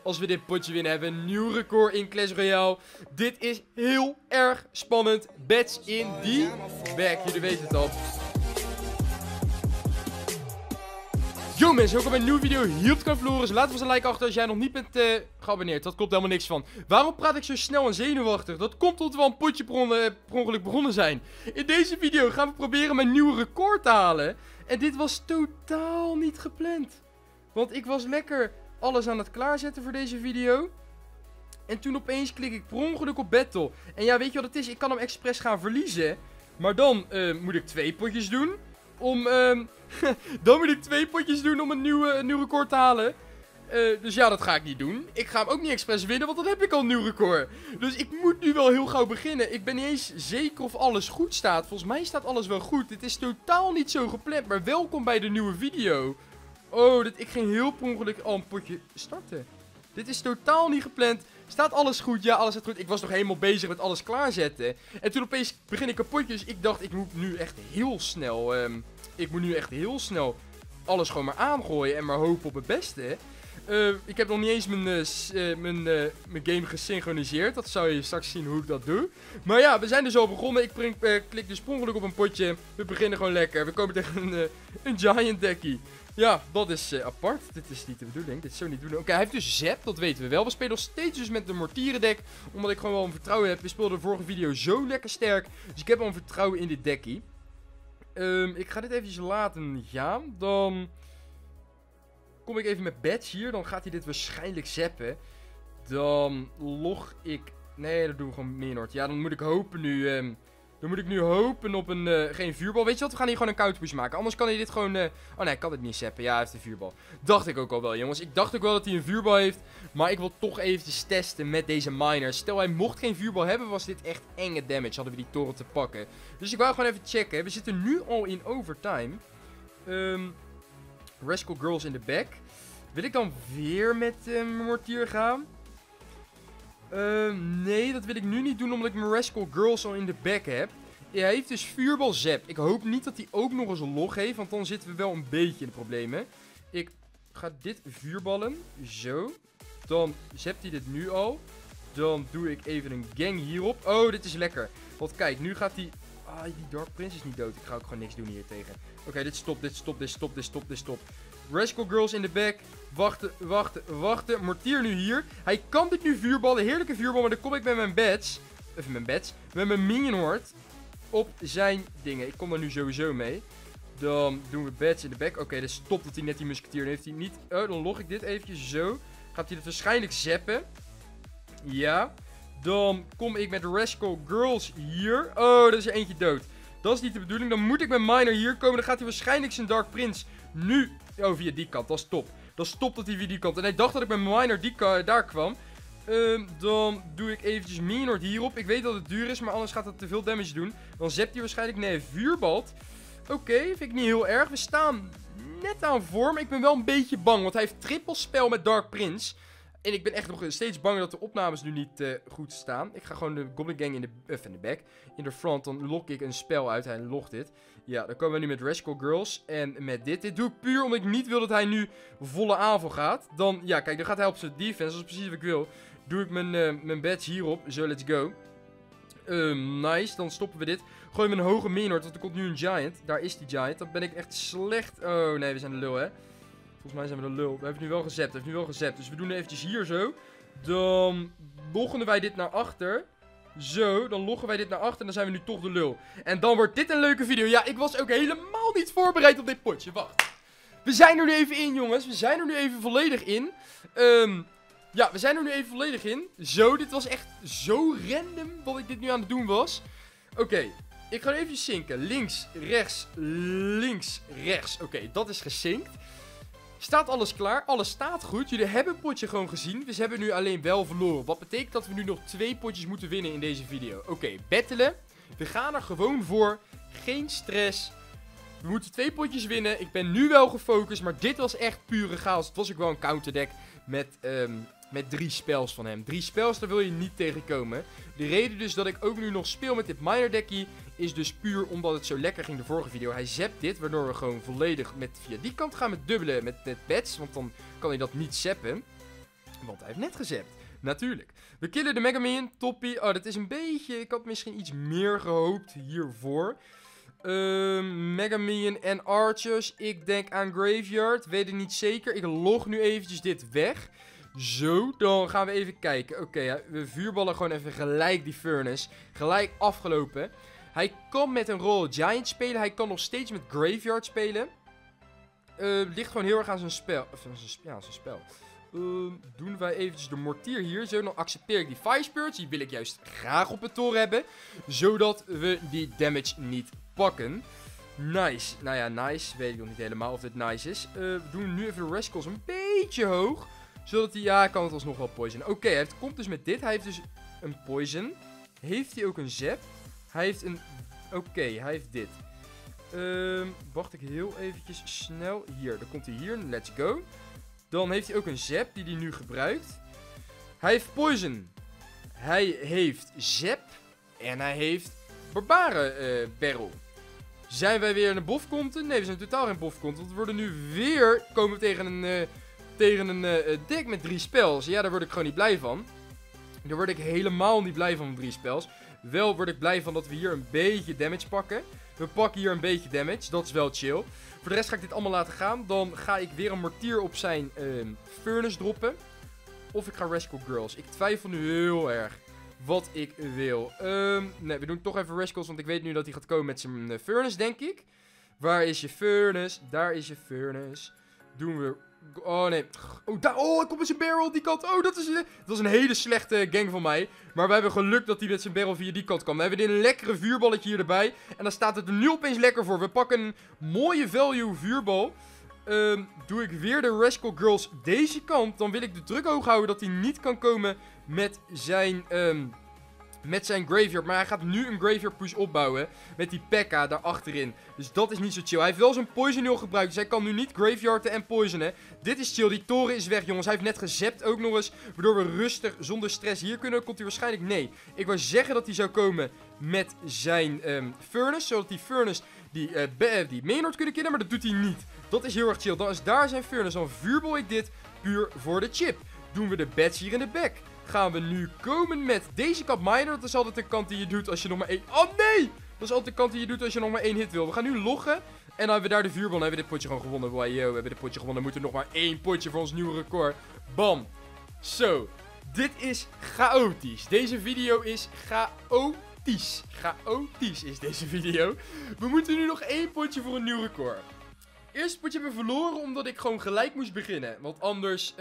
als we dit potje winnen. Hebben we een nieuw record in Clash Royale. Dit is heel erg spannend. Bets in die bag. Jullie weten het al. Yo mensen, welkom bij een nieuwe video hier op het kanaal Floris. Laat ons een like achter als jij nog niet bent geabonneerd. Dat klopt helemaal niks van. Waarom praat ik zo snel en zenuwachtig? Dat komt omdat we al een potje per ongeluk begonnen zijn. In deze video gaan we proberen mijn nieuwe record te halen. En dit was totaal niet gepland. Want ik was lekker alles aan het klaarzetten voor deze video. En toen opeens klik ik per ongeluk op battle. En ja, weet je wat het is? Ik kan hem expres gaan verliezen. Maar dan moet ik 2 potjes doen. Dan moet ik 2 potjes doen om een nieuw record te halen. Dus ja, dat ga ik niet doen. Ik ga hem ook niet expres winnen, want dan heb ik al een nieuw record. Dus ik moet nu wel heel gauw beginnen. Ik ben niet eens zeker of alles goed staat. Volgens mij staat alles wel goed. Dit is totaal niet zo gepland, maar welkom bij de nieuwe video. Oh, ik ging heel per ongeluk al een potje starten. Dit is totaal niet gepland. Staat alles goed? Ja, alles staat goed. Ik was nog helemaal bezig met alles klaarzetten. En toen opeens begin ik een potje. Dus ik dacht, ik moet nu echt heel snel... alles gewoon maar aangooien en maar hopen op het beste. Ik heb nog niet eens mijn game gesynchroniseerd. Dat zou je straks zien hoe ik dat doe. Maar ja, we zijn dus al begonnen. Ik klik dus per ongeluk op een potje. We beginnen gewoon lekker. We komen tegen een giant deckie. Ja, dat is apart. Dit is niet de bedoeling. Dit is zo niet de bedoeling. Oké, hij heeft dus zap. Dat weten we wel. We spelen nog steeds dus met de mortierendek. Omdat ik gewoon wel een vertrouwen heb. We speelden de vorige video zo lekker sterk. Dus ik heb wel een vertrouwen in dit dekkie. Ik ga dit eventjes laten gaan. Dan kom ik even met Bats hier. Dan gaat hij dit waarschijnlijk zappen. Dan log ik... Nee, dat doen we gewoon Minord. Ja, dan moet ik hopen nu... Dan moet ik nu hopen op geen vuurbal. Weet je wat? We gaan hier gewoon een counterpush maken. Anders kan hij dit gewoon... Oh nee, ik kan het niet zappen. Ja, hij heeft een vuurbal. Dacht ik ook al wel, jongens. Ik dacht ook wel dat hij een vuurbal heeft. Maar ik wil toch eventjes testen met deze miner. Stel, hij mocht geen vuurbal hebben, was dit echt enge damage. Hadden we die toren te pakken. Dus ik wou gewoon even checken. We zitten nu al in overtime. Rascal Girls in the back. Wil ik dan weer met mortier gaan? Nee, dat wil ik nu niet doen omdat ik mijn Rascal Girls al in de back heb. Hij heeft dus vuurbal zap. Ik hoop niet dat hij ook nog eens een log heeft, want dan zitten we wel een beetje in de problemen. Ik ga dit vuurballen. Zo. Dan zapt hij dit nu al. Dan doe ik even een gang hierop. Oh, dit is lekker. Want kijk, nu gaat hij... Ah, die Dark Prince is niet dood. Ik ga ook gewoon niks doen hier tegen. Oké, dit stopt. Rascal Girls in de back. Wachten. Mortier nu hier. Hij kan dit nu vuurballen. Heerlijke vuurbal. Maar dan kom ik met mijn bats. Met mijn minion horde. Op zijn dingen. Ik kom er nu sowieso mee. Dan doen we bats in de back. Oké, dus stopt dat hij net die musketier heeft. Hij niet. Oh, dan log ik dit eventjes zo. Gaat hij het waarschijnlijk zappen. Ja. Dan kom ik met Rascal Girls hier. Oh, dat is er eentje dood. Dat is niet de bedoeling. Dan moet ik met Miner hier komen. Dan gaat hij waarschijnlijk zijn Dark Prince nu... Oh, via die kant. Dat is top. Dat is top dat hij via die kant. En hij dacht dat ik met Miner daar kwam. Dan doe ik eventjes Minord hierop. Ik weet dat het duur is, maar anders gaat het te veel damage doen. Dan zept hij waarschijnlijk... Nee, vuurbalt. Oké, vind ik niet heel erg. We staan net aan vorm. Ik ben wel een beetje bang, want hij heeft trippelspel met Dark Prince. En ik ben echt nog steeds bang dat de opnames nu niet goed staan. Ik ga gewoon de Goblin Gang in de back. In de front, dan lok ik een spel uit. Hij logt dit. Ja, dan komen we nu met Rascal Girls. En met dit. Dit doe ik puur omdat ik niet wil dat hij nu volle aanval gaat. Dan, ja, kijk, dan gaat hij op zijn defense. Dat is precies wat ik wil. Doe ik mijn badge hierop. Zo, let's go. Nice, dan stoppen we dit. Gooi met een hoge minord, want er komt nu een giant. Daar is die giant. Dan ben ik echt slecht. Oh, nee, we zijn de lul, hè. Volgens mij zijn we de lul. We hebben nu wel gezapt. Dus we doen eventjes hier zo. Dan loggen wij dit naar achter. Zo, dan loggen wij dit naar achter. En dan zijn we nu toch de lul. En dan wordt dit een leuke video. Ja, ik was ook helemaal niet voorbereid op dit potje. Wacht. We zijn er nu even in, jongens. We zijn er nu even volledig in. Ja, we zijn er nu even volledig in. Zo, dit was echt zo random wat ik dit nu aan het doen was. Oké, ik ga even zinken. Links, rechts. Oké, dat is gezinkt. Staat alles klaar? Alles staat goed. Jullie hebben het potje gewoon gezien. Dus hebben nu alleen wel verloren. Wat betekent dat we nu nog 2 potjes moeten winnen in deze video. Oké, battelen. We gaan er gewoon voor. Geen stress. We moeten 2 potjes winnen. Ik ben nu wel gefocust. Maar dit was echt pure chaos. Het was ook wel een counterdeck met 3 spells van hem. 3 spells, daar wil je niet tegenkomen. De reden dus dat ik ook nu nog speel met dit miner dekkie is dus puur omdat het zo lekker ging de vorige video. Hij zapt dit, waardoor we gewoon volledig via die kant gaan met dubbelen met bats. Want dan kan hij dat niet zappen. Want hij heeft net gezapt. Natuurlijk. We killen de Mega Minion. Toppie. Oh, dat is een beetje... Ik had misschien iets meer gehoopt hiervoor. Mega Minion en Archers. Ik denk aan Graveyard. Weet het niet zeker. Ik log nu eventjes dit weg. Zo, dan gaan we even kijken. Oké, we vuurballen gewoon even gelijk die Furnace. Gelijk afgelopen. Hij kan met een Royal Giant spelen. Hij kan nog steeds met Graveyard spelen. Ligt gewoon heel erg aan zijn spel. Zijn spel. Doen wij eventjes de mortier hier. Zo, dan accepteer ik die Fire Spirits. Die wil ik juist graag op het toren hebben. Zodat we die damage niet pakken. Nice. Nou ja, nice. Weet ik nog niet helemaal of dit nice is. We doen nu even de Rascals een beetje hoog. Zodat hij... Ja, kan het alsnog wel poison. Oké, hij komt dus met dit. Hij heeft dus een poison. Heeft hij ook een zap? Hij heeft een... Oké, hij heeft dit. Wacht ik heel eventjes snel. Hier, dan komt hij hier. Let's go. Dan heeft hij ook een zap die hij nu gebruikt. Hij heeft poison. Hij heeft zap. En hij heeft barbaren barrel. Zijn wij weer in een bofconten? Nee, we zijn totaal geen bofconten. Want we worden nu weer... Komen we tegen een deck met 3 spells. Ja, daar word ik gewoon niet blij van. Daar word ik helemaal niet blij van 3 spells. Wel word ik blij van dat we hier een beetje damage pakken. We pakken hier een beetje damage. Dat is wel chill. Voor de rest ga ik dit allemaal laten gaan. Dan ga ik weer een mortier op zijn Furnace droppen. Of ik ga Rascal Girls. Ik twijfel nu heel erg wat ik wil. Nee, we doen toch even Rascals. Want ik weet nu dat hij gaat komen met zijn Furnace, denk ik. Waar is je Furnace? Daar is je Furnace. Doen we... Oh, nee. Oh, daar. Oh, hij komt met zijn barrel die kant. Oh, dat is een hele slechte gang van mij. Maar we hebben geluk dat hij met zijn barrel via die kant kan. We hebben dit een lekkere vuurballetje hier erbij. En dan staat het er nu opeens lekker voor. We pakken een mooie value vuurbal. Doe ik weer de Rascal Girls deze kant. Dan wil ik de druk hoog houden dat hij niet kan komen met zijn... Met zijn Graveyard. Maar hij gaat nu een Graveyard push opbouwen. Met die P.E.K.K.A. daar achterin. Dus dat is niet zo chill. Hij heeft wel zijn Poison al gebruikt. Dus hij kan nu niet Graveyarden en Poisonen. Dit is chill. Die toren is weg, jongens. Hij heeft net gezapt ook nog eens. Waardoor we rustig, zonder stress hier kunnen. Komt hij waarschijnlijk... Nee. Ik wou zeggen dat hij zou komen met zijn Furnace. Zodat die Furnace die Maynard kunnen killen. Maar dat doet hij niet. Dat is heel erg chill. Dan is daar zijn Furnace. Dan vuurbal ik dit puur voor de chip. Doen we de bats hier in de back. Gaan we nu komen met deze kant Miner. Dat is altijd de kant die je doet als je nog maar 1... Oh nee! Dat is altijd de kant die je doet als je nog maar 1 hit wil. We gaan nu loggen. En dan hebben we daar de vuurbal. Dan hebben we dit potje gewoon gewonnen. Wow, we hebben dit potje gewonnen. Dan moet er nog maar 1 potje voor ons nieuwe record. Bam. Zo. Dit is chaotisch. Deze video is chaotisch. Chaotisch is deze video. We moeten nu nog 1 potje voor een nieuw record. Eerste potje hebben we verloren omdat ik gewoon gelijk moest beginnen. Want anders...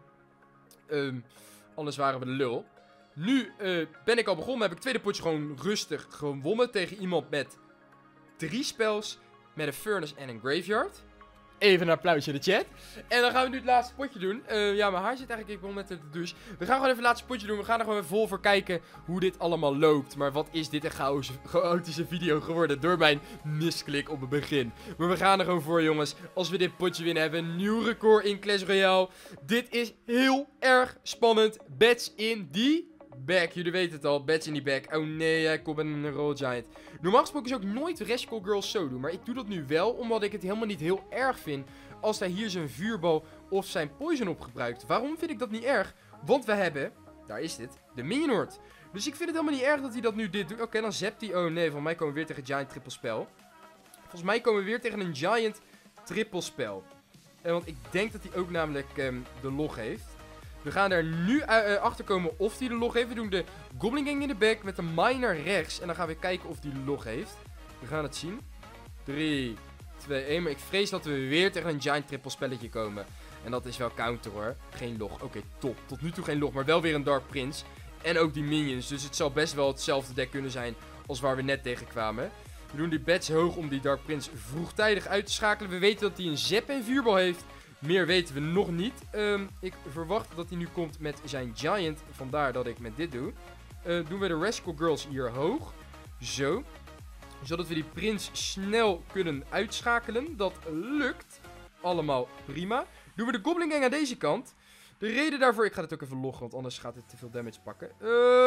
Anders waren we de lul. Nu ben ik al begonnen. Heb ik het tweede potje gewoon rustig gewonnen. Tegen iemand met 3 spells. Met een Furnace en een Graveyard. Even een applausje in de chat. En dan gaan we nu het laatste potje doen. Ja, mijn haar zit eigenlijk... Ik wil net de douche. We gaan gewoon even het laatste potje doen. We gaan er gewoon even vol voor kijken hoe dit allemaal loopt. Maar wat is dit een chaotische video geworden door mijn misklik op het begin. Maar we gaan er gewoon voor, jongens. Als we dit potje winnen, hebben we een nieuw record in Clash Royale. Dit is heel erg spannend. Bats in die... back, jullie weten het al, bats in die back. Oh nee, hij komt met een Royal Giant. Normaal gesproken zou ik nooit Rascal Girls zo doen. Maar ik doe dat nu wel, omdat ik het helemaal niet heel erg vind als hij hier zijn vuurbal of zijn poison op gebruikt. Waarom vind ik dat niet erg? Want we hebben, daar is dit, de Minion Horde. Dus ik vind het helemaal niet erg dat hij dat nu dit doet. Oké, dan zapt hij. Oh nee, van mij komen we weer tegen Giant trippelspel. Volgens mij komen we weer tegen een Giant trippelspel. Want ik denk dat hij ook namelijk de log heeft. We gaan er nu achter komen of hij de log heeft. We doen de Goblin Gang in de back met de Miner rechts. En dan gaan we kijken of hij de log heeft. We gaan het zien. 3, 2, 1. Maar ik vrees dat we weer tegen een Giant triple spelletje komen. En dat is wel counter hoor. Geen log. Oké, top. Tot nu toe geen log. Maar wel weer een Dark Prince. En ook die minions. Dus het zal best wel hetzelfde deck kunnen zijn als waar we net tegen kwamen. We doen die bats hoog om die Dark Prince vroegtijdig uit te schakelen. We weten dat hij een zap en vuurbal heeft. Meer weten we nog niet. Ik verwacht dat hij nu komt met zijn Giant. Vandaar dat ik met dit doe. Doen we de Rascal Girls hier hoog. Zo. Zodat we die prins snel kunnen uitschakelen. Dat lukt. Allemaal prima. Doen we de Goblin Gang aan deze kant. De reden daarvoor... Ik ga dit ook even loggen, want anders gaat het te veel damage pakken.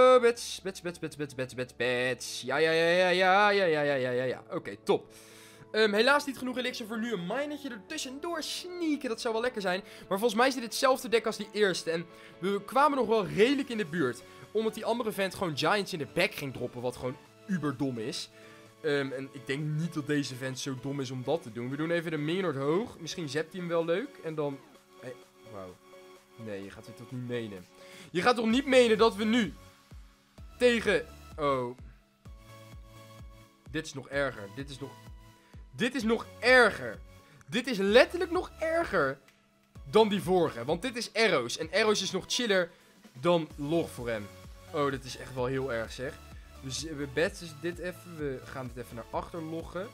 Bats. Ja. Oké, top. Helaas niet genoeg elixir voor nu een minertje er tussendoor sneaken. Dat zou wel lekker zijn. Maar volgens mij is dit hetzelfde deck als die eerste. En we kwamen nog wel redelijk in de buurt. Omdat die andere vent gewoon Giants in de back ging droppen. Wat gewoon uberdom is. En ik denk niet dat deze vent zo dom is om dat te doen. We doen even de Maynard hoog. Misschien zept hij hem wel leuk. En dan... Hey, wauw. Nee, je gaat dit toch niet menen. Je gaat toch niet menen dat we nu... Tegen... Oh. Dit is nog erger. Dit is nog erger. Dit is letterlijk nog erger dan die vorige. Want dit is Arrows. En Arrows is nog chiller dan Log voor hem. Oh, dat is echt wel heel erg zeg. Dus we betsen dit even. We gaan dit even naar achter loggen.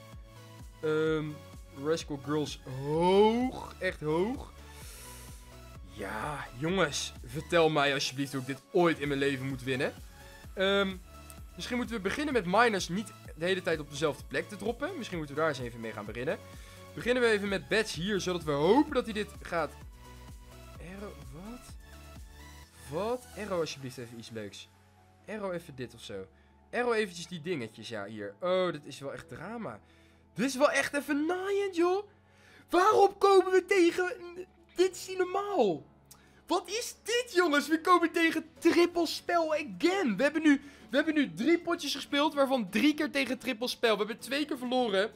Rascal Girls hoog. Echt hoog. Ja, jongens. Vertel mij alsjeblieft hoe ik dit ooit in mijn leven moet winnen. Misschien moeten we beginnen met miners niet de hele tijd op dezelfde plek te droppen. Misschien moeten we daar eens even mee gaan beginnen. Beginnen we even met bets hier, zodat we hopen dat hij dit gaat... Arrow, wat? Wat? Arrow alsjeblieft even iets leuks. Arrow even dit of zo. Arrow eventjes die dingetjes, ja, hier. Oh, dit is wel echt drama. Dit is wel echt even naaiend, joh. Waarom komen we tegen... Dit is niet normaal. Wat is dit, jongens? We komen tegen triple spel again. We hebben nu 3 potjes gespeeld, waarvan 3 keer tegen triple spel. We hebben 2 keer verloren.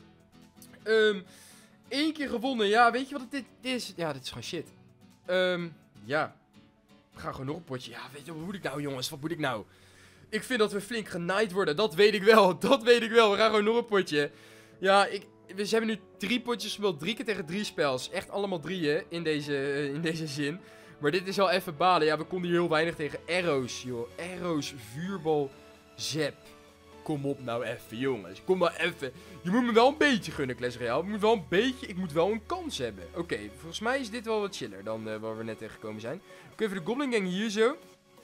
1 keer gewonnen. Ja, weet je wat dit is? Ja, dit is gewoon shit. Ja. We gaan gewoon nog een potje. Ja, weet je, wat moet ik nou, jongens? Wat moet ik nou? Ik vind dat we flink genaaid worden. Dat weet ik wel. Dat weet ik wel. We gaan gewoon nog een potje. Ja, we hebben nu 3 potjes gespeeld. 3 keer tegen 3 spels. Echt allemaal 3 in deze zin. Maar dit is wel even balen. Ja, we konden hier heel weinig tegen Arrows, joh. Arrows, vuurbal, zap. Kom op nou even, jongens. Kom maar even. Je moet me wel een beetje gunnen, Clash Royale. Ik moet wel een kans hebben. Oké, volgens mij is dit wel wat chiller dan waar we net tegen gekomen zijn. Oké, even de Goblin Gang hier zo.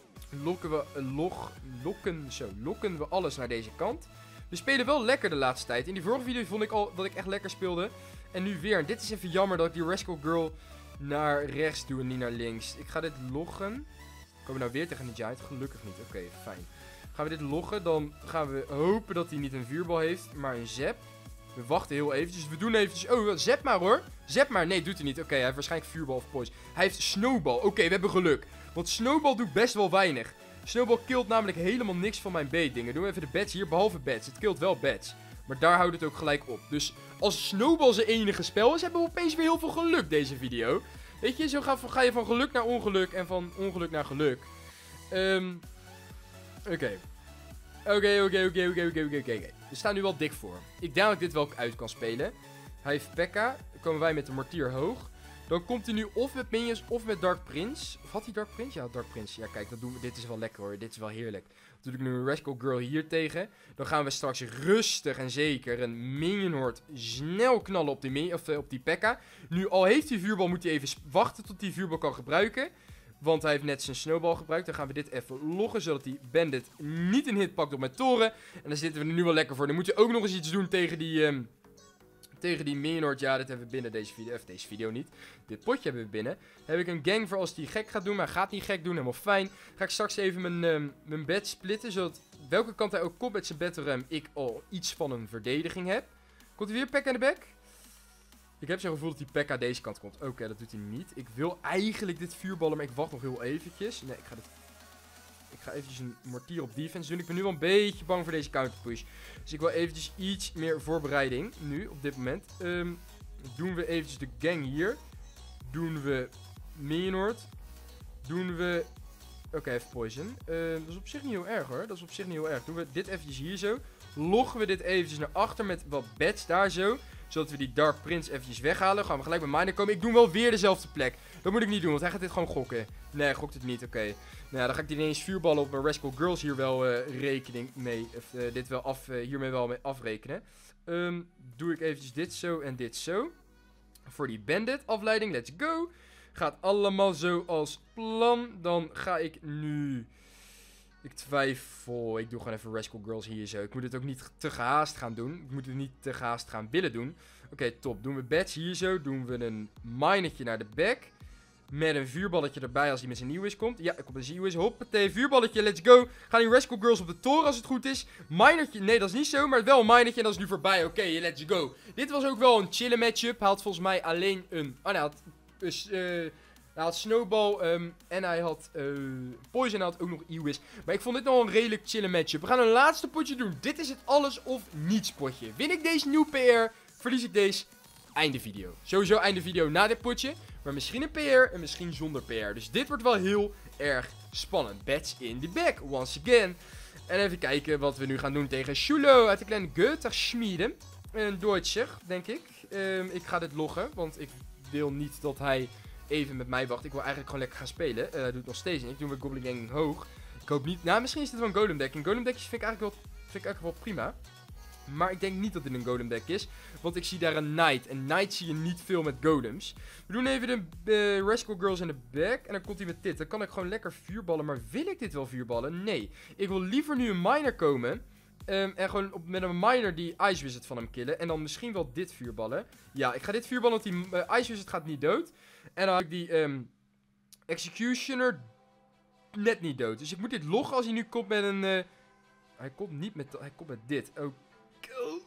Lokken we alles naar deze kant. We spelen wel lekker de laatste tijd. In die vorige video vond ik al dat ik echt lekker speelde. En nu weer. En dit is even jammer dat ik die Rascal Girl naar rechts doe en niet naar links. Ik ga dit loggen. Komen we nou weer tegen een Giant? Gelukkig niet. Oké, fijn. Gaan we dit loggen, dan gaan we hopen dat hij niet een vuurbal heeft, maar een zap. We wachten heel eventjes. We doen eventjes... Oh, zap maar hoor. Zap maar. Nee, doet hij niet. Oké, hij heeft waarschijnlijk vuurbal of poison. Hij heeft snowball. Oké, we hebben geluk. Want snowball doet best wel weinig. Snowball killt namelijk helemaal niks van mijn beetdingen. Doen we even de bats hier, behalve bats. Het killt wel bats. Maar daar houdt het ook gelijk op. Dus als snowball zijn enige spel is, hebben we opeens weer heel veel geluk deze video. Weet je, zo ga je van geluk naar ongeluk en van ongeluk naar geluk. Oké. We staan nu wel dik voor. Ik denk dat ik dit wel uit kan spelen. Hij heeft Pekka. Dan komen wij met de Martier hoog. Dan komt hij nu of met Minions of met Dark Prince. Of had hij Dark Prince? Ja, Dark Prince. Ja, kijk, dat doen we. Dit is wel lekker hoor. Dit is wel heerlijk. Natuurlijk nu een Rascal Girl hier tegen. Dan gaan we straks rustig en zeker een Minion Horde snel knallen op die Pekka. Nu, al heeft hij vuurbal, moet hij even wachten tot hij vuurbal kan gebruiken. Want hij heeft net zijn snowball gebruikt. Dan gaan we dit even loggen, zodat die bandit niet een hit pakt op mijn toren. En dan zitten we er nu wel lekker voor. Dan moet je ook nog eens iets doen tegen die Minion Horde. Ja, dit hebben we binnen deze video. Of deze video niet. Dit potje hebben we binnen. Dan heb ik een gang voor als hij gek gaat doen. Maar hij gaat niet gek doen. Helemaal fijn. Ga ik straks even mijn bed splitten. Zodat welke kant hij ook komt met zijn bedroom, ik al iets van een verdediging heb. Komt hij weer Pekka in de back? Ik heb zo'n gevoel dat die Pekka deze kant komt. Oké, dat doet hij niet. Ik wil eigenlijk dit vuurballen, maar ik wacht nog heel eventjes. Nee, ik ga eventjes een mortier op defense doen. Ik ben nu wel een beetje bang voor deze counterpush. Dus ik wil eventjes iets meer voorbereiding. Nu, op dit moment. Doen we eventjes de gang hier. Doen we Minion Horde. Doen we... Oké, even poison. Dat is op zich niet heel erg hoor. Dat is op zich niet heel erg. Doen we dit eventjes hier zo. Loggen we dit eventjes naar achter met wat beds daar zo. Zodat we die Dark Prince eventjes weghalen. Gaan we gelijk bij Miner komen. Ik doe wel weer dezelfde plek. Dat moet ik niet doen, want hij gaat dit gewoon gokken. Nee, hij gokt het niet. Oké. Nou ja, dan ga ik ineens vuurballen op mijn Rascal Girls hier wel rekening mee. Of dit wel hiermee wel mee afrekenen. Doe ik eventjes dit zo en dit zo. Voor die bandit afleiding. Let's go. Gaat allemaal zoals plan. Dan ga ik nu... Ik twijfel. Ik doe gewoon even Rascal Girls hier zo. Ik moet het ook niet te gehaast gaan doen. Ik moet het niet te gehaast gaan willen doen. Oké, top. Doen we bats hier zo. Doen we een minertje naar de back. Met een vuurballetje erbij als hij met zijn nieuwe is komt. Ja, ik kom met zijn nieuwe is. Hoppatee, vuurballetje, let's go. Gaan die Rascal Girls op de toren als het goed is. Minertje, nee dat is niet zo, maar wel een minertje en dat is nu voorbij. Oké, let's go. Dit was ook wel een chille matchup. Hij had volgens mij alleen een... Oh, nee, hij had Snowball en hij had Poison en hij had ook nog Ewis. Maar ik vond dit nog een redelijk chille matchup. We gaan een laatste potje doen. Dit is het alles of niets potje. Win ik deze nieuwe PR, verlies ik deze... Einde video. Sowieso einde video na dit potje. Maar misschien een PR en misschien zonder PR. Dus dit wordt wel heel erg spannend. Bats in the back. Once again. En even kijken wat we nu gaan doen tegen Schulo uit de kleine Götterschmiede. Een Duitser, denk ik. Ik ga dit loggen. Want ik wil niet dat hij even met mij wacht. Ik wil eigenlijk gewoon lekker gaan spelen. Hij doet het nog steeds niet. Ik doe mijn Goblin Gang hoog. Ik hoop niet... Nou, misschien is dit wel een Golem deck. Een Golem deckje vind ik eigenlijk wel prima. Maar ik denk niet dat dit een golem deck is. Want ik zie daar een knight. En knight zie je niet veel met golems. We doen even de Rascal Girls in de back. En dan komt hij met dit. Dan kan ik gewoon lekker vuurballen. Maar wil ik dit wel vuurballen? Nee. Ik wil liever nu een miner komen. En gewoon met een miner die Ice Wizard van hem killen. En dan misschien wel dit vuurballen. Ja, ik ga dit vuurballen. Want die Ice Wizard gaat niet dood. En dan heb ik die Executioner net niet dood. Dus ik moet dit loggen als hij nu komt met een... Hij komt niet met... Hij komt met dit. Oh. Oh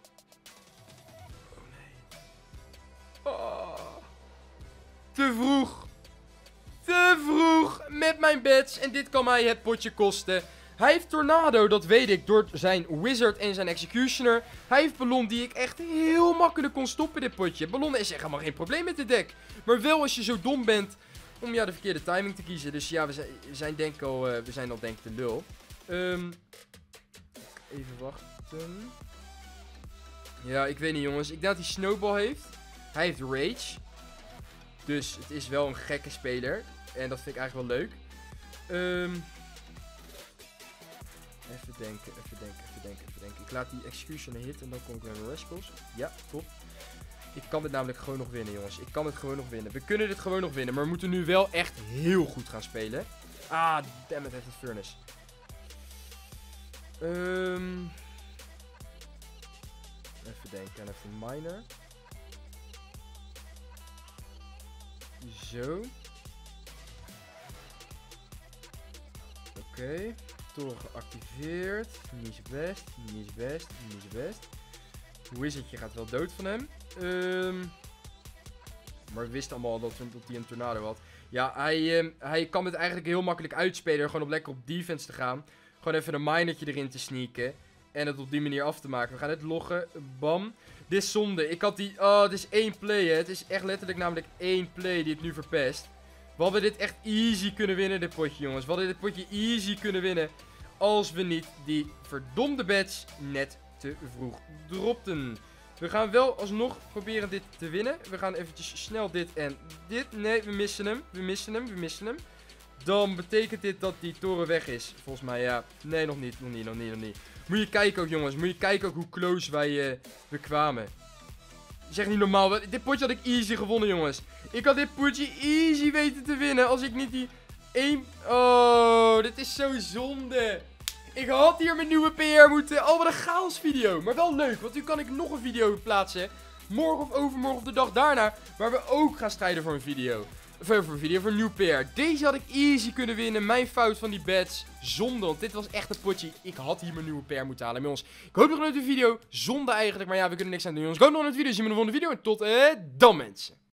nee. Oh. Te vroeg. Te vroeg met mijn bets. En dit kan mij het potje kosten. Hij heeft Tornado, dat weet ik, door zijn Wizard en zijn Executioner. Hij heeft Ballon die ik echt heel makkelijk kon stoppen dit potje. Ballon is echt helemaal geen probleem met dit deck. Maar wel als je zo dom bent om ja, de verkeerde timing te kiezen. Dus ja, we zijn denk ik al denk ik de lul. Even wachten. Ja, ik weet niet jongens. Ik denk dat hij Snowball heeft. Hij heeft Rage. Dus het is wel een gekke speler. En dat vind ik eigenlijk wel leuk. Even denken. Ik laat die Executioner hitten en dan kom ik met mijn Rascals. Ja, top. Ik kan dit namelijk gewoon nog winnen jongens. Ik kan het gewoon nog winnen. We kunnen dit gewoon nog winnen. Maar we moeten nu wel echt heel goed gaan spelen. Ah, damn it, heeft het Furnace. Even denken, en even miner. Zo. Oké. Toren geactiveerd. Niet is best, niet is best, niet is best. Wizardje gaat wel dood van hem. Maar we wisten allemaal dat hij een tornado had. Ja, hij kan het eigenlijk heel makkelijk uitspelen. Gewoon lekker op defense te gaan. Gewoon even een minertje erin te sneaken. En het op die manier af te maken. We gaan het loggen. Bam. Dit is zonde. Ik had die... Oh, het is één play, hè. Het is echt letterlijk namelijk één play die het nu verpest. We hadden dit echt easy kunnen winnen, dit potje, jongens. We hadden dit potje easy kunnen winnen. Als we niet die verdomde bets net te vroeg dropten. We gaan wel alsnog proberen dit te winnen. We gaan eventjes snel dit en dit. Nee, we missen hem. We missen hem. Dan betekent dit dat die toren weg is. Volgens mij, ja. Nee, nog niet. Moet je kijken ook, jongens. Moet je kijken ook hoe close we kwamen. Zeg niet normaal. Dit potje had ik easy gewonnen, jongens. Ik had dit potje easy weten te winnen. Als ik niet die 1... Oh, dit is zo zonde. Ik had hier mijn nieuwe PR moeten... Oh, wat een chaos video. Maar wel leuk, want nu kan ik nog een video plaatsen. Morgen of overmorgen of de dag daarna. Waar we ook gaan strijden voor een video. Voor een nieuw PR. Deze had ik easy kunnen winnen. Mijn fout van die bets. Zonde, want dit was echt een potje. Ik had hier mijn nieuwe PR moeten halen. Maar jongens, ik hoop nog een leuke video. Zonde eigenlijk, maar ja, we kunnen niks aan doen. Jongens, ik hoop nog een video. Zien we in de volgende video. En tot dan, mensen.